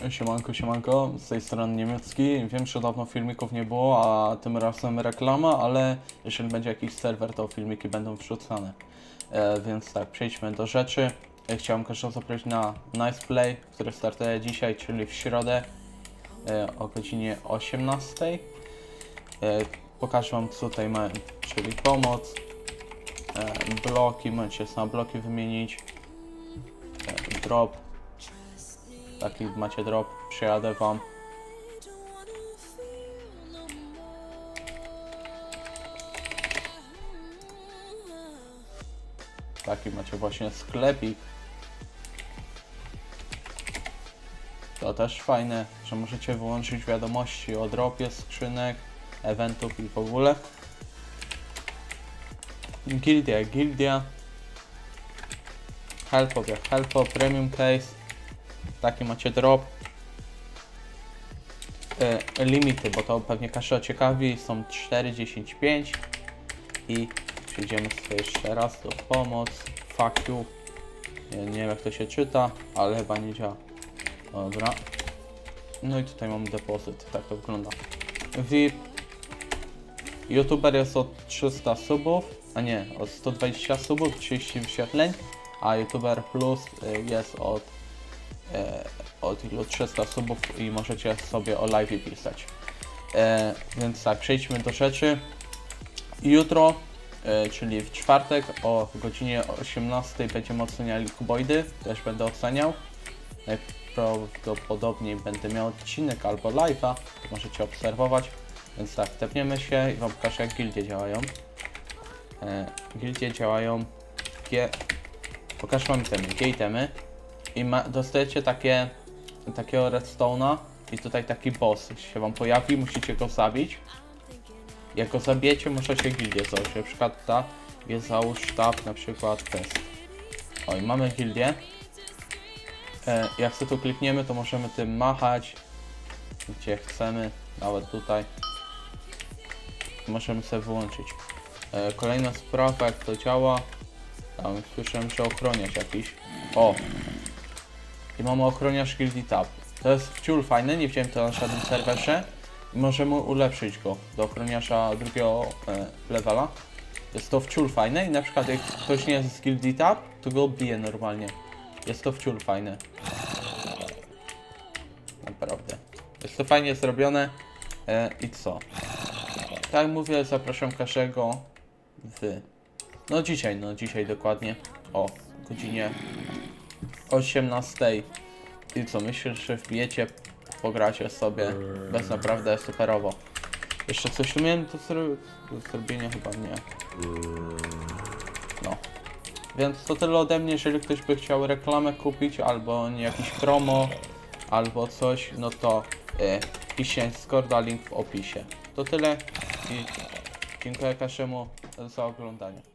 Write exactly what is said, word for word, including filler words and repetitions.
Siemanko, siemanko, z tej strony niemiecki. Wiem, że dawno filmików nie było, a tym razem reklama, ale jeżeli będzie jakiś serwer, to filmiki będą wrzucane. E, więc tak, przejdźmy do rzeczy. E, chciałem każdego zaprosić na Nice Play, który startuje dzisiaj, czyli w środę e, o godzinie osiemnastej. E, pokażę wam, co tutaj mamy, czyli pomoc, e, bloki, możecie sobie bloki wymienić, e, drop. Taki macie drop, przyjadę wam. Taki macie właśnie sklepik. To też fajne, że możecie wyłączyć wiadomości o dropie, skrzynek, eventów i w ogóle. Gildia, gildia. Helpo, jak helpo, premium case. Taki macie drop. E, limity, bo to pewnie każdy ciekawi, są cztery, dziesięć, pięć. I przejdziemy sobie jeszcze raz do pomoc. Fuck you. Nie, nie wiem, jak to się czyta, ale chyba nie działa. Dobra. No i tutaj mamy depozyt, tak to wygląda. V I P. YouTuber jest od trzysta subów, a nie, od sto dwadzieścia subów, trzydzieści wyświetleń, a YouTuber Plus jest od E, od ilu trzysta subów i możecie sobie o live pisać. E, więc tak, przejdźmy do rzeczy. Jutro, e, czyli w czwartek o godzinie osiemnastej będziemy oceniali kuboidy, też będę oceniał. Najprawdopodobniej będę miał odcinek albo live'a, możecie obserwować. Więc tak, tepniemy się i wam pokażę, jak gildie działają. E, gildie działają, G... pokażę wam itemy, G itemy. I ma, dostajecie takie, takiego redstone'a i tutaj taki boss się wam pojawi, musicie go zabić. Jak go zabijecie, możecie gildię założyć, na przykład ta jest załóż sztab, na przykład test. O, i mamy gildię. E, jak sobie tu klikniemy, to możemy tym machać, gdzie chcemy, nawet tutaj. Możemy sobie wyłączyć. E, kolejna sprawa, jak to działa. Tam słyszałem, że ochroniarz jakiś. O! I mamy ochroniarz Gildii Tab. To jest wciul fajne, nie wziąłem to na żadnym serwerze. I możemy ulepszyć go do ochroniarza drugiego e, levela. Jest to wciul fajne i na przykład jak ktoś nie jest z Gildii Tab, to go bije normalnie. Jest to wciul fajne. Naprawdę. Jest to fajnie zrobione. E, I co? Tak jak mówię, zapraszam każdego w... No dzisiaj, no dzisiaj dokładnie. O godzinie osiemnastej. I co, myślę, że wbijecie, pogracie sobie, bez naprawdę superowo. Jeszcze coś tu miałem do, zro do zrobienia? Chyba nie. No. Więc to tyle ode mnie, jeżeli ktoś by chciał reklamę kupić, albo nie jakiś promo, albo coś, no to e, piszcie Discorda, link w opisie. To tyle i dziękuję każdemu za oglądanie.